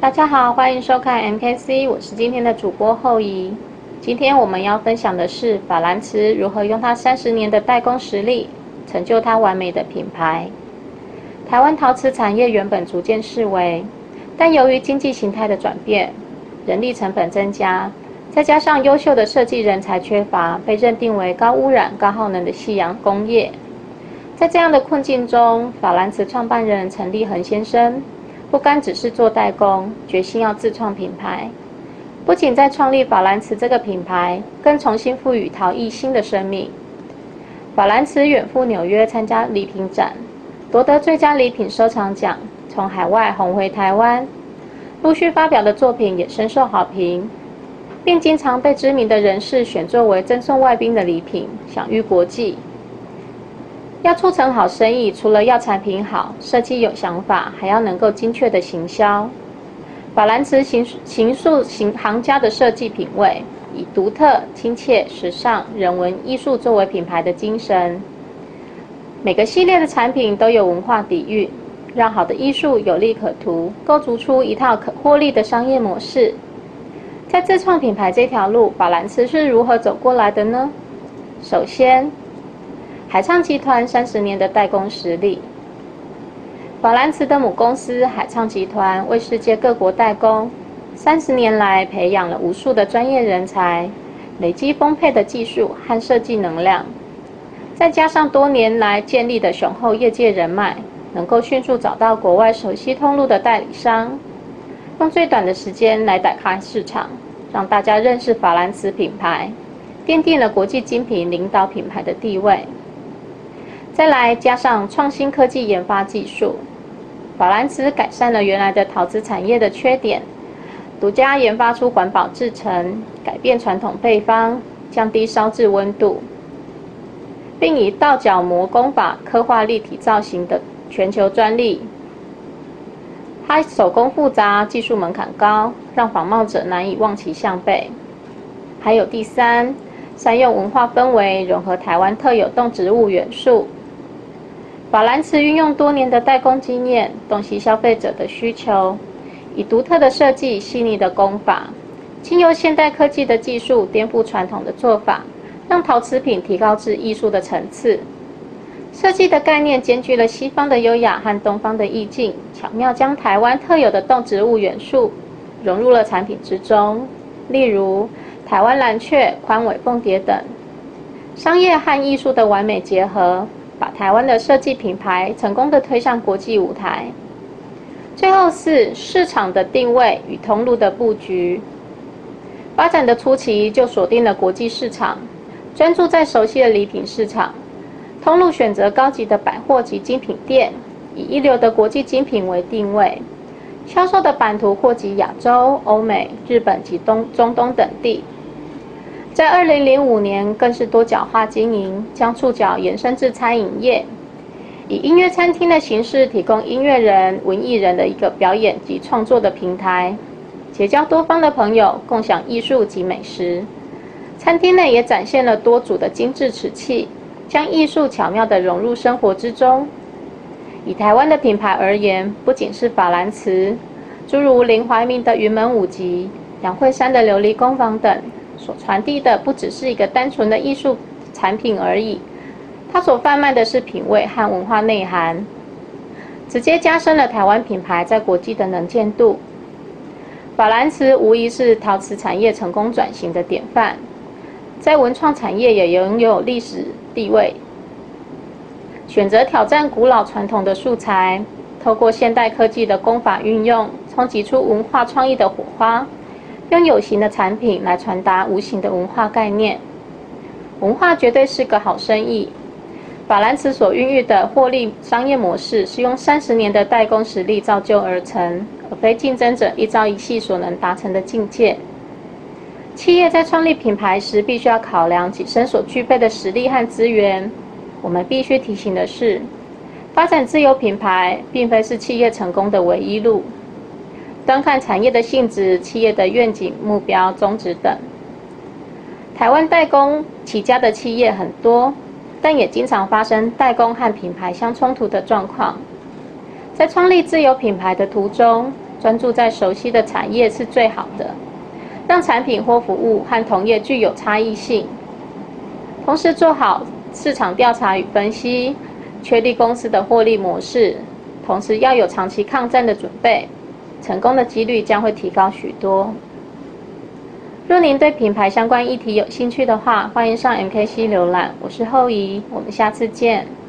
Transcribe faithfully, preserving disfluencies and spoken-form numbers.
大家好，欢迎收看 M K C， 我是今天的主播后怡。今天我们要分享的是法兰茨如何用他三十年的代工实力，成就他完美的品牌。台湾陶瓷产业原本逐渐式微，但由于经济形态的转变，人力成本增加，再加上优秀的设计人才缺乏，被认定为高污染、高耗能的夕阳工业。在这样的困境中，法兰茨创办人陈立恒先生不甘只是做代工，决心要自创品牌。不仅在创立法兰茨这个品牌，更重新赋予陶艺新的生命。法兰茨远赴纽约参加礼品展，夺得最佳礼品收藏奖，从海外红回台湾，陆续发表的作品也深受好评，并经常被知名的人士选作为赠送外宾的礼品，享誉国际。要促成好生意，除了要产品好、设计有想法，还要能够精确的行销。法兰茨形形塑行行家的设计品味，以独特、亲切、时尚、人文、艺术作为品牌的精神。每个系列的产品都有文化底蕴，让好的艺术有利可图，构筑出一套可获利的商业模式。在自创品牌这条路，法兰茨是如何走过来的呢？首先，海畅集团三十年的代工实力。法兰茨的母公司海畅集团为世界各国代工，三十年来培养了无数的专业人才，累积丰沛的技术和设计能量，再加上多年来建立的雄厚业界人脉，能够迅速找到国外熟悉通路的代理商，用最短的时间来打开市场，让大家认识法兰茨品牌，奠定了国际精品领导品牌的地位。再来加上创新科技研发技术，法兰茨改善了原来的陶瓷产业的缺点，独家研发出环保制成，改变传统配方，降低烧制温度，并以倒角模工法刻画立体造型的全球专利。它手工复杂，技术门槛高，让仿冒者难以望其项背。还有第三，善用文化氛围，融合台湾特有动植物元素。法兰茨运用多年的代工经验，洞悉消费者的需求，以独特的设计、细腻的工法，经由现代科技的技术颠覆传统的做法，让陶瓷品提高至艺术的层次。设计的概念兼具了西方的优雅和东方的意境，巧妙将台湾特有的动植物元素融入了产品之中，例如台湾蓝雀、宽尾凤蝶等。商业和艺术的完美结合，把台湾的设计品牌成功的推上国际舞台。最后是市场的定位与通路的布局。发展的初期就锁定了国际市场，专注在熟悉的礼品市场，通路选择高级的百货及精品店，以一流的国际精品为定位，销售的版图扩及亚洲、欧美、日本及东中东等地。在二零零五年更是多角化经营，将触角延伸至餐饮业，以音乐餐厅的形式提供音乐人、文艺人的一个表演及创作的平台，结交多方的朋友，共享艺术及美食。餐厅内也展现了多组的精致瓷器，将艺术巧妙地融入生活之中。以台湾的品牌而言，不仅是法兰茨，诸如林怀民的云门舞集、杨惠珊的琉璃工坊等，所传递的不只是一个单纯的艺术产品而已，它所贩卖的是品味和文化内涵，直接加深了台湾品牌在国际的能见度。法兰茨无疑是陶瓷产业成功转型的典范，在文创产业也拥有历史地位。选择挑战古老传统的素材，透过现代科技的工法运用，冲击出文化创意的火花，用有形的产品来传达无形的文化概念。文化绝对是个好生意。法兰茨所孕育的获利商业模式，是用三十年的代工实力造就而成，而非竞争者一朝一夕所能达成的境界。企业在创立品牌时，必须要考量己身所具备的实力和资源。我们必须提醒的是，发展自有品牌并非是企业成功的唯一路。端看产业的性质、企业的愿景、目标、宗旨等。台湾代工起家的企业很多，但也经常发生代工和品牌相冲突的状况。在创立自有品牌的途中， 专注在熟悉的产业是最好的，让产品或服务和同业具有差异性。同时做好市场调查与分析，确立公司的获利模式，同时要有长期抗战的准备，成功的几率将会提高许多。若您对品牌相关议题有兴趣的话，欢迎上 M K C 浏览。我是后怡，我们下次见。